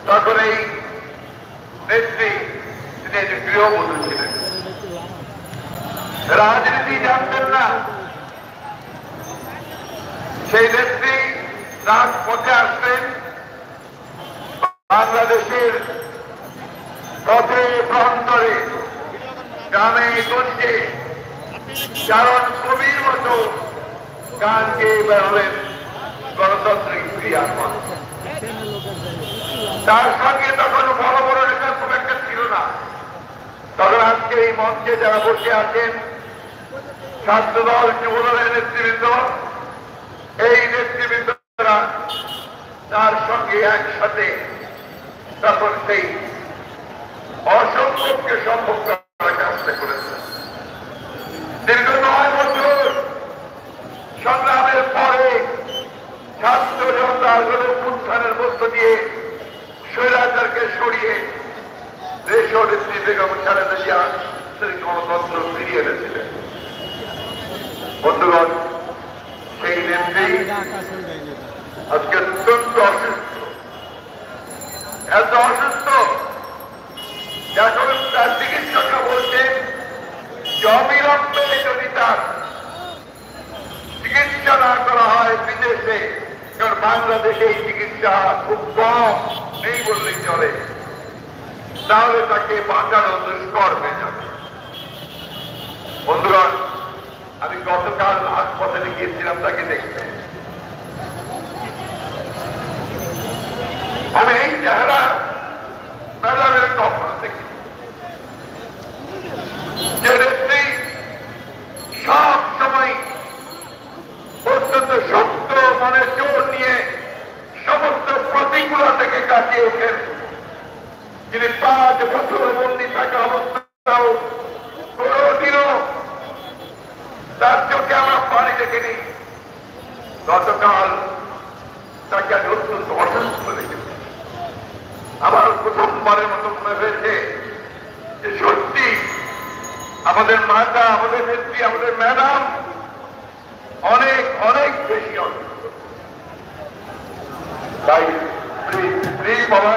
তখন এই নেত্রী তিনি একটি গৃহবধূ ছিলেন, রাজনীতি জানতেন না। সেই নেত্রী রাজপথে আসলেন, বাংলাদেশের পথে প্রান্তরে গ্রামে গঞ্জে কারণ কবির মতো গান গেয়ে বেরোলেন গণতান্ত্রিক ক্রিয়ার পথে। তার সঙ্গে তখন বড় বড় নেতা খুব একটা ছিল না। তখন আজকে এই মঞ্চে যারা বসে আছেন ছাত্রদল যুবদলের নেতৃবৃন্দ, এই নেতৃবৃন্দরা তার সঙ্গে একসাথে তখন সেই অসম্ভবকে সম্ভব করার চেষ্টা করেছে। দীর্ঘ 9 বছর সংগ্রামের পরে ছাত্র জনতার গণঅভ্যুত্থানের মধ্য দিয়ে স্বৈরাচারকে সরিয়ে দেশ নেত্রী বেগম খালেদা জিয়া সেই গণতন্ত্র ফিরিয়ে এনেছিলেন। বন্ধুগণ, সেই নেত্রী আজকে অত্যন্ত অসুস্থ, এত অসুস্থ এখন তার চিকিৎসকরা বলছেন যে অবিলম্বে যদি তার চিকিৎসা না করা হয় বিদেশে, কারণ বাংলাদেশে এই চিকিৎসা খুব কম, নেই বললেই চলে, তাহলে তাকে বাঁচানো দুষ্কর হয়ে যাবে। বন্ধুগণ, আমি গতকাল হাসপাতালে গিয়েছিলাম তাকে দেখতে। আমি এই চেহারা ম্যাডামের কখনো দেখি, যে ব্যক্তি সব সময় অত্যন্ত শক্ত মনের জোর নিয়ে সমস্ত প্রতিকূলতা থেকে কাটিয়ে ওঠেন, যিনি 5 বছর বন্দী থাকা অবস্থাও কোনদিনও তার চোখে আমরা পানি দেখিনি। গতকাল তাকে আমি অত্যন্ত অসুস্থ দেখেছি। আমার প্রথমবারের মতো মনে হয়েছে যে সত্যি আমাদের মাতা, আমাদের নেত্রী, আমাদের ম্যাডাম অনেক অনেক বেশি অসুস্থ। তাই বাবা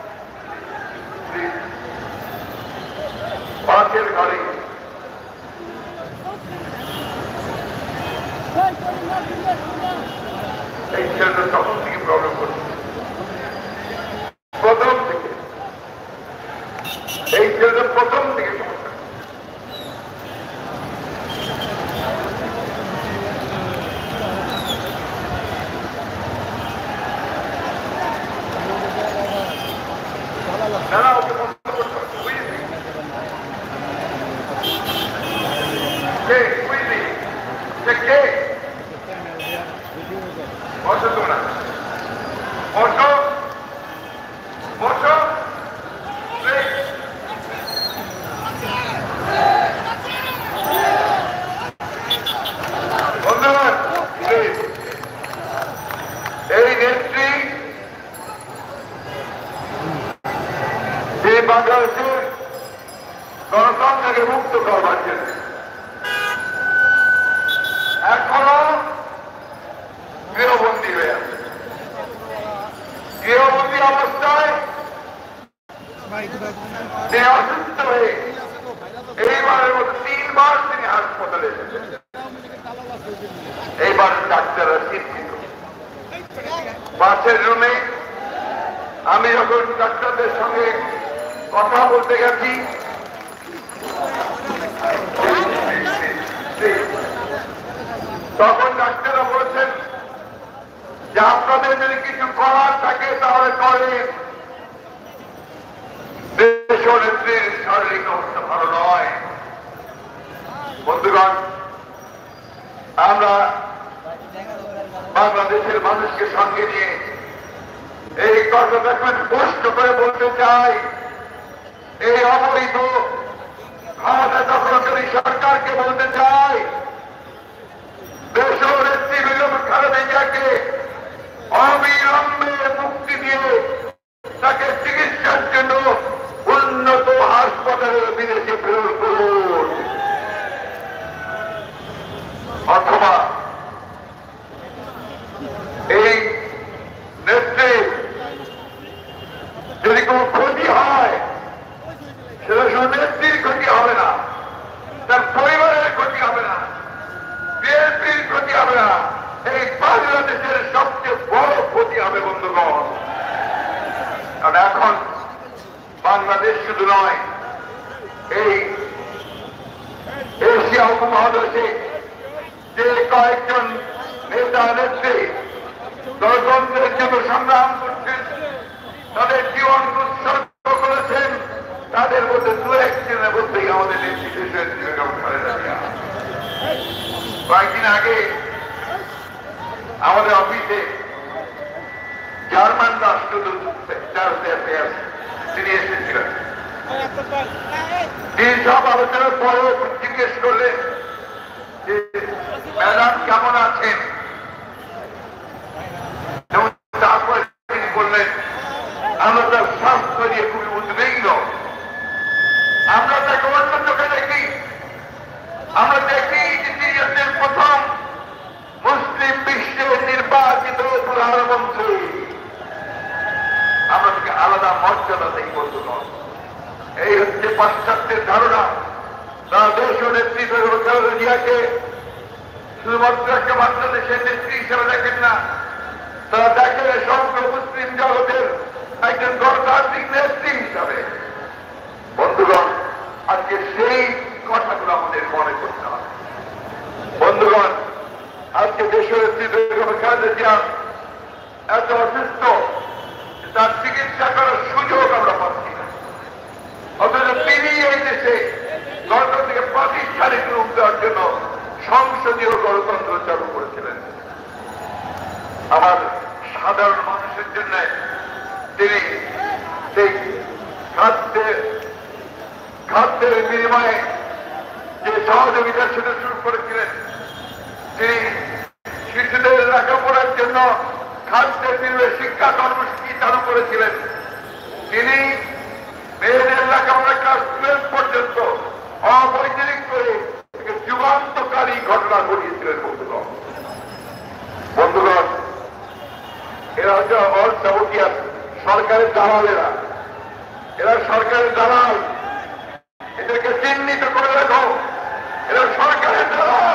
পাশের ঘরে এই ছেলেটা তখন থেকে প্রবলেম করছে, প্রথম থেকে এই ছেলেটা প্রথম থেকে সমস্যা। না ওকে বন্ধ করতে হবে, বুঝলি? কে বসো, তোমরা বসো বসো। ধন্যবাদ। এই নেত্রী যে বাংলাদেশের গণতন্ত্রকে মুক্ত করবার জন্য এখনো গৃহবন্দী হয়ে আছে। গৃহবন্দী অবস্থায় তিনি অসুস্থ হয়ে এইবারের মতো 3 বার তিনি হাসপাতালে এসেছেন। এইবার ডাক্তাররা চিন্তিত। পাশের রুমে আমি যখন ডাক্তারদের সঙ্গে কথা বলতে গেছি, তখন ডাক্তাররা বলেছেন যে আপনাদের যদি কিছু করার থাকে তাহলে করেন, দেশ নেত্রীর শারীরিক অবস্থা ভালো নয়। বন্ধুগণ, আমরা বাংলাদেশের মানুষকে সঙ্গে নিয়ে এই কথাটা স্পষ্ট করে বলতে চাই, এই অবৈধ ক্ষমতা দখলকারী সরকারকে বলতে চাই, দেশ নেত্রী বেগম খালেদা জিয়াকে অবিলম্বে মুক্তি দিয়ে তাকে চিকিৎসার জন্য উন্নত হাসপাতালের বিদেশে প্রেরণ করুন, অথবা এই নেত্রী কারণ এখন বাংলাদেশ শুধু নয়, এই এশিয়া উপমহাদেশে যে কয়েকজন নেতা নেত্রী গণতন্ত্রের জন্য সংগ্রাম করছেন, তাদের জীবন উৎসর্গ করেছেন, তাদের মধ্যে দু একজনের মধ্যেই আমাদের নেত্রী বেগম খালেদা জিয়া। কয়েকদিন আগে আমাদের অফিসে জার্মান রাষ্ট্রদূত তিনি এসেছিলেন। তিনি সব আলোচনার পরেও জিজ্ঞেস করলেন যে ম্যাডাম কেমন আছেন। তারপরে তিনি বললেন আমরা তার স্বাস্থ্য নিয়ে খুবই উদ্বিগ্ন। আমরা তাকে অন্য চোখে দেখি, আমরা দেখি যে তিনি হচ্ছেন প্রথম মুসলিম বিশ্বের নির্বাচিত প্রধানমন্ত্রী। আমরা তাকে আলাদা মর্যাদা দেই বন্ধুগণ। এই হচ্ছে পাশ্চাত্যের ধারণা। তারা দেশ ও নেত্রী বেগম খালেদা জিয়াকে শুধুমাত্র একটা বাংলাদেশের নেত্রী হিসেবে দেখেন না, তারা দেখেন সমগ্র মুসলিম জগতের একজন গণতান্ত্রিক নেত্রী হিসাবে। বন্ধুগণ, আজকে সেই কথাগুলো আমাদের মনে করতে হবে। বন্ধুগণ, আজকে দেশের নেত্রী বেগম খালেদা জিয়া এত অসুস্থ, তার চিকিৎসা করার সুযোগ আমরা পাচ্ছি না। অথচ তিনি এই দেশে গণতন্ত্রকে প্রাতিষ্ঠানিক রূপ দেওয়ার জন্য সংসদীয় গণতন্ত্র চালু করেছিলেন। আমার সাধারণ মানুষের জন্য তিনি সেই খাদ্যের বিনিময়ে যে সহযোগিতা সেটা শুরু করেছিলেন। তিনি শিশুদের লেখাপড়ার জন্য খাদ্যের বিনিময়ে শিক্ষা কর্মসূচি চালু করেছিলেন। তিনি মেয়েদের লেখাপড়া ক্লাস 12 পর্যন্ত অবৈতনিক করে যুগান্তকারী ঘটনা ঘটিয়েছিলেন। বন্ধুগণ, এরা হচ্ছে অর্থবতীয় সরকারের দালালেরা, এরা সরকারের দালাল। এদেরকে চিহ্নিত করে রাখো, এরা সরকারের দালাল।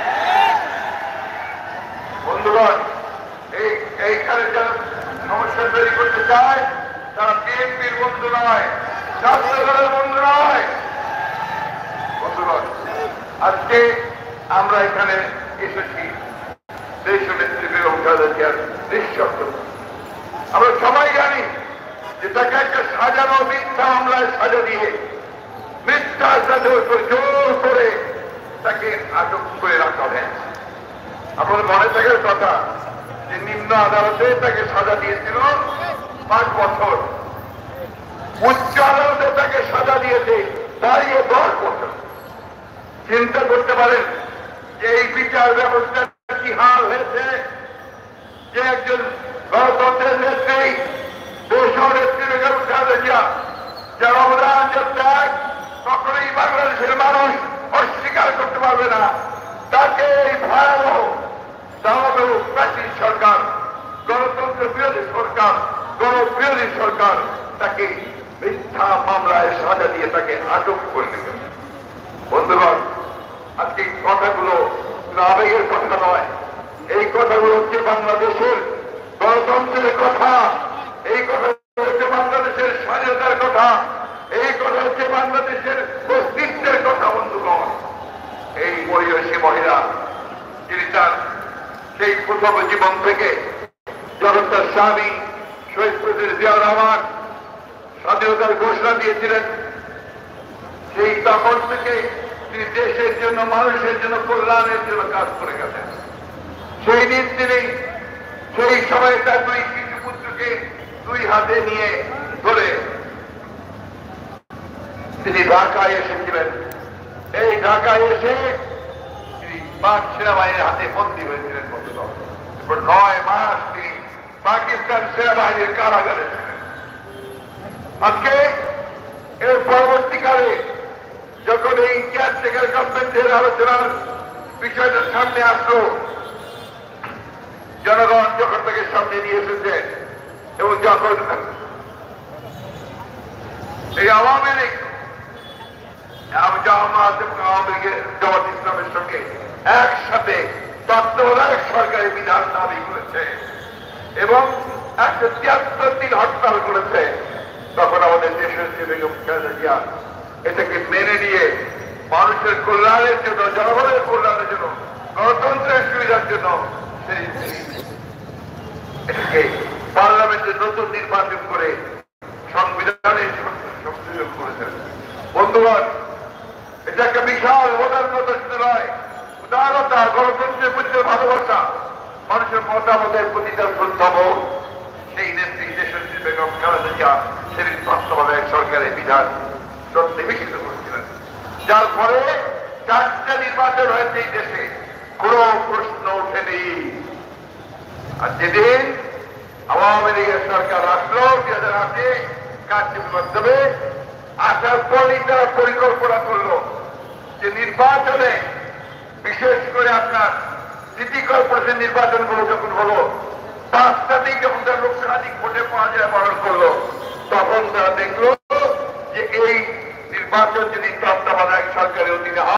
বন্ধুগণ, এইখানে যারা সমস্যা তৈরি করতে চায় তারা বিএনপির বন্ধু নয়, ছাত্র দলের বন্ধু নয়। বন্ধুগণ, আজকে আমরা এখানে এসেছি দেশ নেত্রী বেগম খালেদা জিয়ার নিঃশব্দ। আমরা সবাই জানি যে তাকে একটা সাজানো মিথ্যা মামলায় সাজা দিয়ে মিথ্যা জোর করে তাকে আটক করে রাখা হয়েছে। আপনাদের মনে থাকার কথা যে নিম্ন আদালতে তাকে সাজা দিয়েছিল 5 বছর, উচ্চ আদালতে তাকে সাজা দিয়েছে দাঁড়িয়ে 10 বছর। চিন্তা করতে পারেন যে এই বিচার ব্যবস্থা কি হাল হয়েছে। যে একজন গণতন্ত্রের নেত্রী, দেশ নেত্রী বেগম খালেদা জিয়া, যার অবদান, যার ত্যাগ কখনোই বাংলাদেশের মানুষ অস্বীকার করতে পারবে না, তাকে এই ভয়াবহ প্রাচীন সরকার, গণতন্ত্র বিরোধী সরকার, গণবিরোধী সরকার তাকে মিথ্যা মামলায় সাজা দিয়ে তাকে আটক করে দিল। বন্ধুগণ, আজকে এই কথাগুলো আবেগের কথা নয়, এই কথাগুলো হচ্ছে বাংলাদেশের গণতন্ত্রের কথা, এই কথা হচ্ছে বাংলাদেশের স্বাধীনতার কথা, এই কথা হচ্ছে বাংলাদেশের অস্তিত্বের কথা। বন্ধুগণ, এই পরিবেশী মহিলা যিনি তার সেই প্রথম জীবন থেকে যখন তার স্বামী শহীদ প্রেসিডেন্ট জিয়াউর রহমান স্বাধীনতার ঘোষণা দিয়েছিলেন, সেই তখন থেকে তিনি দেশের জন্য, মানুষের জন্য, কল্যাণের জন্য কাজ করে গেছেন। সেই দিন তিনি সেই সময় তার 2 শিশু পুত্রকে 2 হাতে নিয়ে ধরে তিনি ঢাকায় এসেছিলেন। এই ঢাকায় এসে তিনি পাক সেনাবাহিনীর হাতে বন্দী হয়েছিলেন। 9 মাস তিনি পাকিস্তান সেনাবাহিনীর কারাগারে ছিলেন। আজকে এর পরবর্তীকালে যখন এই কেয়ারটেকার গভর্নমেন্টের আলোচনার বিষয়টা সামনে আসলো, জনগণ যখন তাকে সামনে নিয়ে এসেছে এবং যখন এই আওয়ামী লীগ জামাত ইসলামের সঙ্গে একসাথে তত্ত্বাবধায়ক সরকারি বিধান দাবি করেছে এবং 173 দিন হরতাল করেছে, তখন আমাদের দেশনেত্রী বেগম খালেদা জিয়া এটাকে মেনে নিয়ে মানুষের কল্যাণের জন্য, জনগণের কল্যাণের জন্য, গণতন্ত্রের সুবিধার জন্য এটাকে পার্লামেন্টে নতুন নির্বাচন করে সংবিধানে সংযোজন করেছেন। বন্ধুগণ, এটা একটা বিশাল ভোটার মতো শুধু নয়, উদারতা, গণতন্ত্রের প্রতি ভালোবাসা, মানুষের মতামতের প্রতি তার শ্রদ্ধা, সেই নেত্রী দেশনেত্রী বেগম খালেদা জিয়া সেদিন তত্ত্বাবধায়ক সরকারের বিধান সন্নিবেশিত করেছিলেন, যার ফলে 4টা নির্বাচন হয়েছে এই দেশে, কোন প্রশ্ন ওঠেনি। আর যেদিন আওয়ামী লীগের সরকার আসলো 2008-এ কার্যক্রমের মাধ্যমে, আসার পরই তারা পরিকল্পনা করলো যে নির্বাচনে, বিশেষ করে আপনার সিটি কর্পোরেশন নির্বাচনগুলো যখন হলো, 5টাতেই যখন তারা লক্ষাধিক ভোটে পরাজয় বরণ করলো, তখন তারা দেখলো যে এই নির্বাচন যদি তত্ত্বাবধায়ক সরকারের অধীনে